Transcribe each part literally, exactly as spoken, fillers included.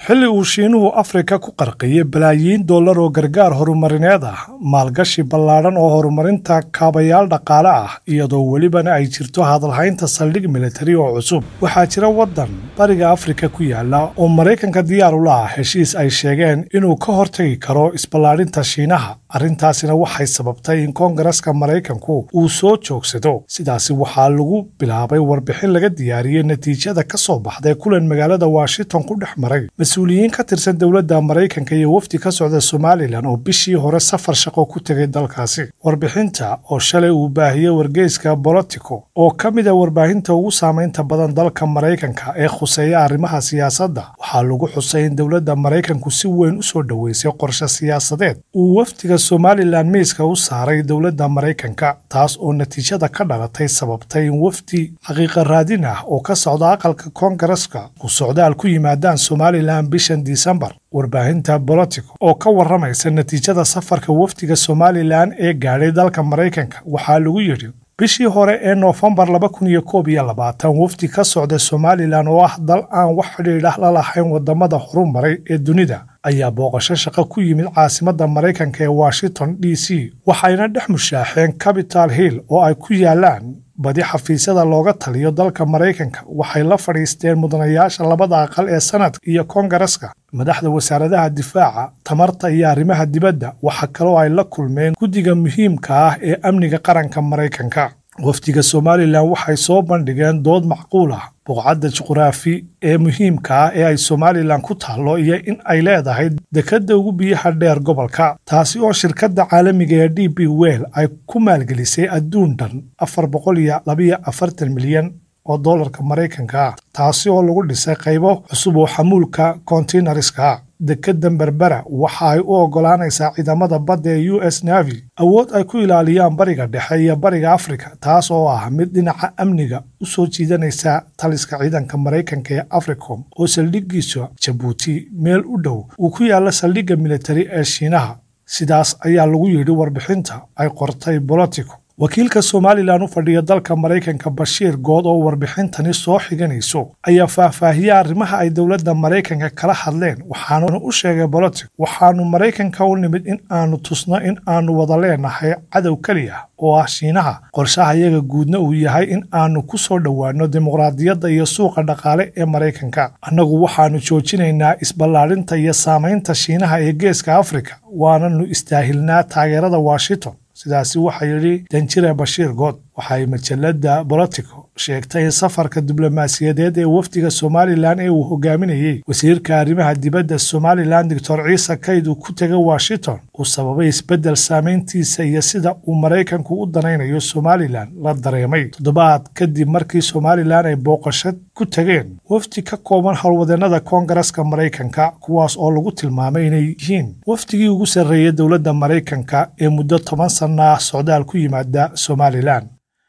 xilli uu Shiinuhu Afrika ku qarqiyay balaayiin dollar oo gargaar horumarineed ah maalgashi ballaaran oo horumarinta kaabayaal dhaqaale ah iyadoo welibana ay jirto hadalhaynta saldhig militari oo cusub waxaa jira waddan bariga Afrika ku yaala oo Mareykanka diyaar u ah heshiis ay sheegeen inuu ka hortagi karo isballaarinta Shiinaha arrintaasina waxay sababtay in Koongareeska Mareykanku uu soo joogsado sidaasi waxaa lagu bilaabay warbixin laga diyaariyay natiijada ka soo baxday kulan magaalada Washington ku dhex maray mas'uuliyiin ka tirsan dowladda Mareykanka iyo wafdi ka socda Somaliland oo bishii hore safar shaqo ku tagay dalkaasi warbixinta oo shalay uu baahiyay wargeyska Politico oo ka mid ah warbaahinta ugu saameynta badan dalka Mareykanka ee khuseeya arrimaha siyaasadda waxaa lagu xusay in dowladda Mareykanku si weyn u soo dhaweysay qorshe siyaasadeed uu wafdiga Somaliland miiska u saaray dowladda Mareykanka taas oo natiijada ka dhalatay sababtay in wafdi xaqiiqa raadin ah oo ka socda aqalka Koongareeska uu socdaal ku yimaadaan Somaliland bishan December warbaahinta Politico oo ka waramaysa natiijada safarka wafdiga Somaliland ee gaadhay dalka Mareykanka waxaa lagu yiri bishii hore ee November laba kun iyo koob iyo labaatan wafdi ka socda Somaliland oo ah dal aan wax xidhiidh ah la lahayn wadamada horumaray ee dunida ayaa booqasho shaqo ku yimid caasimadda Mareykanka ee Washington D C waxayna dhex mushaaxeen Capitol Hill oo ay ku yaalaan badi xafiisyada looga taliyo dalka Mareykanka waxay la fadhiisteen mudanayaasha labada aqal ee sanadka iyo Koongareeska madaxda wasaaradaha difaaca tamarta iyo arrimaha dibadda waxa kale oo ay la kulmeen guddiga muhiimka ah ee amniga qaranka Mareykanka wafdiga Somaliland waxay soo bandhigeen dood macquul ah buqcadda juqraafi ee muhiimka ah ee ay Somaliland ku taalo iyo in ay leedahay dekadda ugu biyaha dheer gobolka taasi oo shirkadda caalamiga ee D P World ay ku maalgelisay adduun dhan afar boqol iyo laba iyo afartan milyan oo dollarka Mareykanka ah taasi oo lagu dhisay qaybo cusub oo xamuulka containerska dekadda Berbera waxa ay u ogolaanaysaa ciidamada badda ee U S Navy awood ay ku ilaaliyaan bariga dhexe iyo bariga Afrika taas oo ah mid dhinaca amniga u soo jiidanaysa taliska ciidanka Mareykanka ee Africom oo saldhigiisa Djibouti meel u dhow uu ku yaala saldhigga militari ee Shiinaha sidaas ayaa lagu yiri warbixinta ay qortay Politico wakiilka Somaliland u fadhiya dalka Mareykanka Bashiir Good oo warbixintani soo xiganayso ayaa faahfaahiyay arrimaha ay dowladda Mareykanka kala hadleen waxaanu u sheegay Politico waxaanu Mareykanka u nimid in aanu tusno in aanu wada leenahay cadow kaliya oo ah Shiinaha qorshaha iyaga guudna uu yahay in aanu ku soo dhawaano dimuqraadiyadda iyo suuqa dhaqaale ee Mareykanka annagu waxaanu joojinaynaa isballaarinta iyo saameynta Shiinaha ee geeska Afrika waananu istaahilnaa taageerada Washington sidaasi waxa yiri Danjire Bashiir Good waxay majalada Politico sheegtay in safarka diblomaasiyadeed ee wafdiga Somaliland ee uu hogaaminayay wasiirka arrimaha dibadda Somaliland Doctor Ciise Kayd uu ku tagay Washington uu sababay isbedel saameyntiisa iyo sida uu Mareykanku u danaynayo Somaliland la dareemay toddobaad kadib markii Somaliland ay booqasho ku tageen wafdi ka kooban howlwadeennada Koongareeska Mareykanka kuwaas oo lagu tilmaamay inay yihiin wafdigii ugu sarreeyay dowladda Mareykanka ee muddo toban sano ah socdaal ku yimaada Somaliland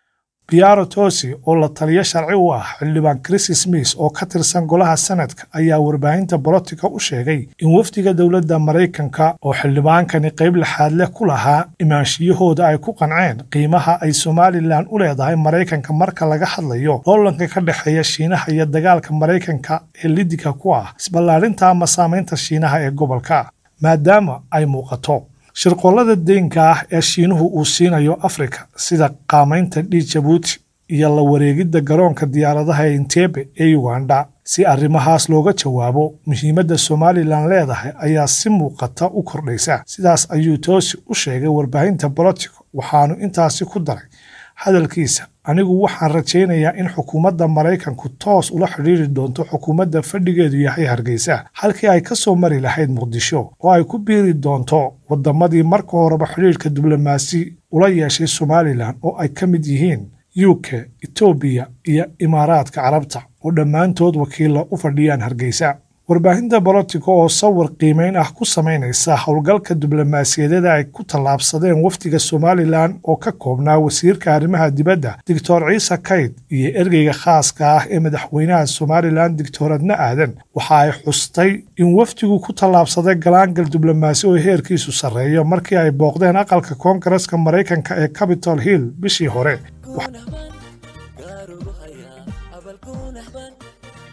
Piero Tosi oo la taliya sharci u ah xildhibaan Chris Smith oo ka tirsan golaha sanadka ayaa warbaahinta Politico u sheegay in wafdiga dowladda Mareykanka oo xildhibaankani qayb laxaad leh ku lahaa imaanshiyahooda ay ku qanceen qiimaha ay Somaliland u leedahay Mareykanka marka laga hadlayo loolanka ka dhexeeya Shiinaha iyo dagaalka Mareykanka ee liddiga ku ah isballaarinta ama saameynta Shiinaha ee gobolka maadaama ay muuqato shirqollada deynka ah ee Shiinuhu uu siinayo Afrika sida qaamaynta Djibouti iyo la wareegidda garoonka diyaaradaha Entebbe ee Uganda si arrimahaas looga jawaabo muhiimadda Somaliland leedahay ayaa si muuqata u kordhaysa sidaas ayuu Tosi u sheegay warbaahinta Politico waxaanu intaasi ku daray hadalkiisa anigu waxaan rajaynayaa in xukuumadda Mareykanku toos ula xiriiri doonto xukuumadda fadhigeedu yahay Hargeysa halkii ay ka soo mari lahayd Muqdisho oo ay ku biiri doonto wadamadii marka horeba xiriirka diblomaasi ula yeeshay Somaliland oo ay ka mid yihiin U K, Ethiopia iyo Imaaraadka Carabta oo dhammaantood wakiilo u fadhiyaan Hargeysa warbaahinta Politico oo sawir qiimeyn ah ku sameynaysa howlgalka diblomaasiyadeed ay ku tallaabsadeen wafdiga Somaliland oo ka koobnaa wasiirka arrimaha dibadda Doctor Ciise Kayd iyo ergeyga khaaska ah ee madaxweynaha Somaliland Doctor Adna Aadan waxa ay xustay in wafdigu ku tallaabsaday galaangal diblomaasi oo heerkiisu sarreeyo markii ay booqdeen aqalka Koongareeska Mareykanka ee Capitol Hill bishii hore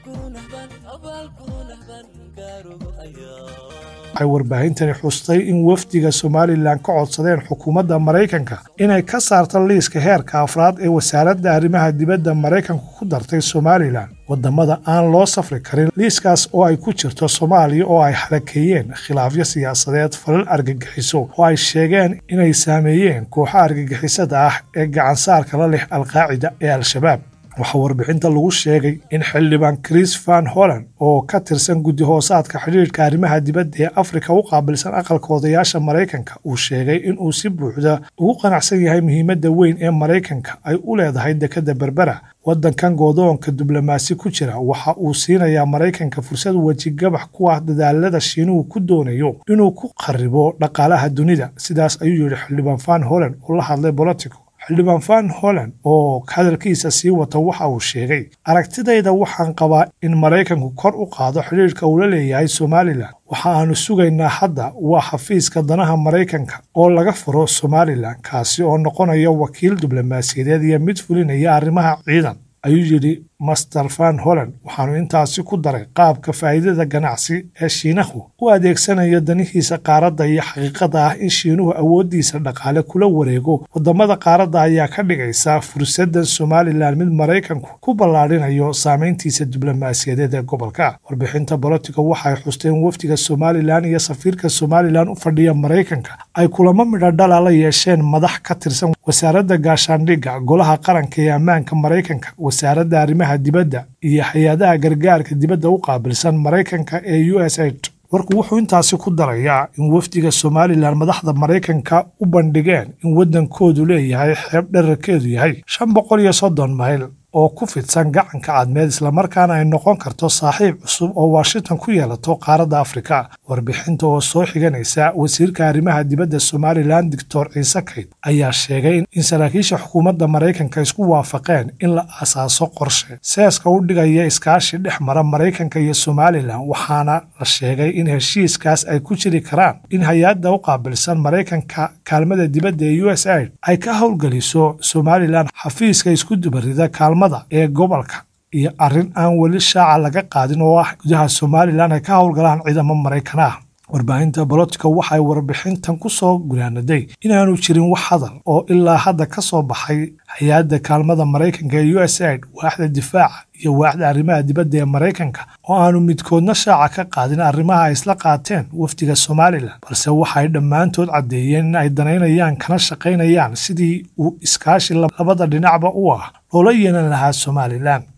waxay warbaahintani xustay in wafdiga Somaliland ka codsadeen xukuumadda Mareykanka inay ka saarto liiska heerka afraad ee wasaaradda arrimaha dibadda Mareykanku ku dartay Somaliland wadamada aan loo safri karin liiskaas oo ay ku jirto Soomaaliya oo ay xalakeeyeen khilaafyo siyaasadeed falal argagixiso oo ay sheegeen inay saameeyeen kooxaha argagixisada ah ee gacan saarka la leh Al-Qaacida ee Al-Shabaab waxa warbixinta lagu sheegay in xildhibaan Chris Van Hollen oo ka tirsan guddi hoosaadka xiriirka arrimaha dibadda ee Afrika u qaabilsan aqalka odayaasha Mareykanka uu sheegay in uu si buuxda ugu qanacsan yahay muhiimadda weyn ee Mareykanka ay u leedahay dekada Berbera wadankan goodoonka diblomaasi ku jira waxa uu siinayaa Mareykanka fursad wajigabax ku ah dadaalada Shiinuhu ku doonayo inuu ku qaribo dhaqaalaha dunida sidaas ayuu yiri xildhibaan Van Hollen oo la hadlay Politico xildhibaan Van Hollen oo hadalkiisa sii wata waxa uu sheegay aragtidayda waxaan qabaa in Mareykanku kor u qaado xiriirka uu la leeyahay Somaliland waxa aanu sugaynaa hadda waa xafiiska danaha Mareykanka oo laga furo Somaliland kaasi oo noqonaya wakiil diblomaasiyadeed iyo mid fulinaya arrimaha ciidan ayuu yiri Master Van Hollen waxaanu intaasi ku daray qaabka faa'iidada ganacsi ee Shiinahu u adeegsanayo danihiisa qaaradda iyo xaqiiqada ah in Shiinuhu awoodiisa dhaqaale kula wareego wadamada qaaradda ayaa ka dhigaysa fursadda Somaliland mid Mareykanku ku ballaarinayo saameyntiisa diblomaasiyadeed ee gobolka warbixinta Politico waxay xusteen wafdiga Somaliland iyo safiirka Somaliland u fadhiya Mareykanka ay kulamo midho dhal la yeesheen madax ka tirsan wasaaradda gaashaandhigga golaha qaranka ee ammaanka Mareykanka wasaaradda arrimaha dibadda iyo hay'adaha gargaarka dibadda u qaabilsan Mareykanka ee U S A I D warku wuxuu intaasi ku darayaa in wafdiga Somaliland madaxda Mareykanka u bandhigeen in wadankoodu leeyahay xeeb dhererkeedu yahay shan boqol iyo soddon mayl oo ku fidsan gacanka cadmeed isla markaana ay noqon karto saaxiib cusub oo Washington ku yeelato qaaradda Afrika warbixinta oo soo xiganaysa wasiirka arrimaha dibadda Somaliland Doctor Ciise Kayd ayaa sheegay in saraakiisha xukuumadda Mareykanka isku waafaqeen in la asaaso qorshe seeska u dhigaya iskaashi dhexmara Mareykanka iyo Somaliland waxaana la sheegay in heshiiskaas ay ku jiri karaan in hay'adda u qaabilsan Mareykanka kaalmada dibadda ee U S A I D ay ka howlgaliso Somaliland xafiiska isku dubarida kaalmada ee gobolka iyo arrin aan weli shaaca laga qaadin oo ah gudaha Somaliland ay ka howlgalaan ciidamo Mareykan ah warbaahinta Politico waxay warbixintan ku soo gunaanaday inaanu jirin wax hadal oo ilaa hadda ka soo baxay hay'adda kaalmada Mareykanka ee U S A I D waaxda difaaca iyo waaxda arrimaha dibadda ee Mareykanka oo aanu midkoodna shaaca ka qaadin arrimaha ay isla qaateen wafdiga Somaliland balse waxay dhammaantood cadeeyeen in ay danaynayaan kana shaqaynayaan sidii uu iskaashi labada dhinacba u ah loola yeelan lahaa Somaliland